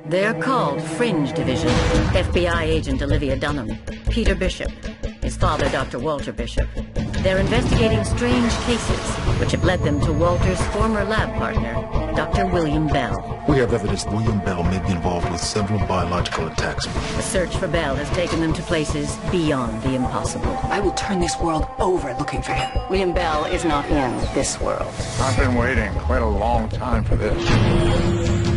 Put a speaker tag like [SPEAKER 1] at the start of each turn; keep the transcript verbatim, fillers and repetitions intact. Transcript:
[SPEAKER 1] They're called Fringe Division. F B I agent Olivia Dunham. Peter Bishop. His father, Doctor Walter Bishop. They're investigating strange cases, which have led them to Walter's former lab partner, Doctor William Bell.
[SPEAKER 2] We have evidence William Bell may be involved with several biological attacks.
[SPEAKER 1] The search for Bell has taken them to places beyond the impossible.
[SPEAKER 3] I will turn this world over looking for him.
[SPEAKER 1] William Bell is not in this world.
[SPEAKER 4] I've been waiting quite a long time for this.